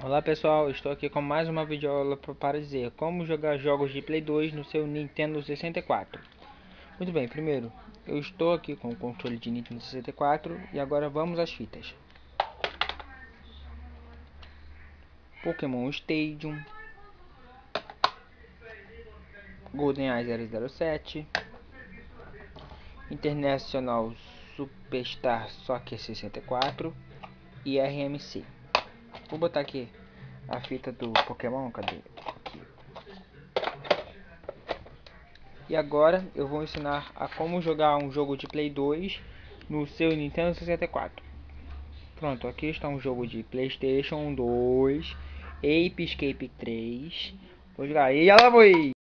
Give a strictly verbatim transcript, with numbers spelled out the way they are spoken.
Olá pessoal, estou aqui com mais uma videoaula para dizer como jogar jogos de Play dois no seu Nintendo sessenta e quatro. Muito bem, primeiro eu estou aqui com o controle de Nintendo sessenta e quatro e agora vamos às fitas. Pokémon Stadium, GoldenEye zero zero sete, International Superstar Soccer sessenta e quatro e R M C. Vou botar aqui a fita do Pokémon, cadê? Aqui. E agora eu vou ensinar a como jogar um jogo de Play dois no seu Nintendo sessenta e quatro. Pronto, aqui está um jogo de PlayStation dois, Ape Escape três. Vou jogar e ela foi.